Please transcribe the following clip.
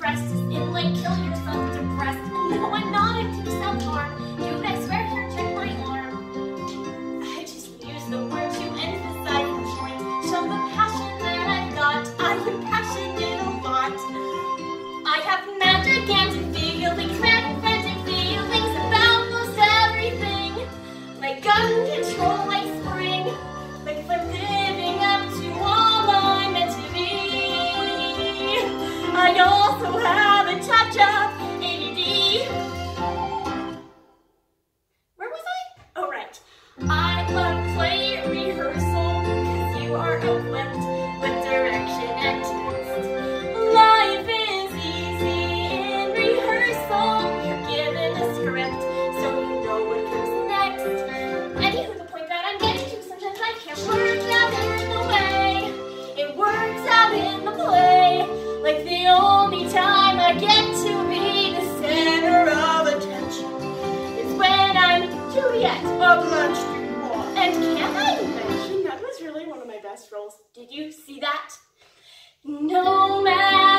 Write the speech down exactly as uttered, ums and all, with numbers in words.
depressed, in like kill yourself depressed. No, I'm not, I do self-harm. Dude, I swear, here, check my arm. I just use the word to emphasize the point. Show the passion that I've got. I am passionate a lot. I have magic and feelings, mad frantic feelings about most everything. Like gun control, like spring. Like if I'm living up to all I'm meant to be. I also have a touch of A D D. Where was I? Oh, right. I love play rehearsal because you are equipped with direction and taste. Life is easy in rehearsal. You're given a script so you know what comes next. Anywho, the point that I'm getting to, sometimes I can't work out in the way. It works out in the play. Like the only time I get to be the center of attention is when I'm Juliet of Lunch du Bois. And can I mention, that was really one of my best roles. Did you see that? No matter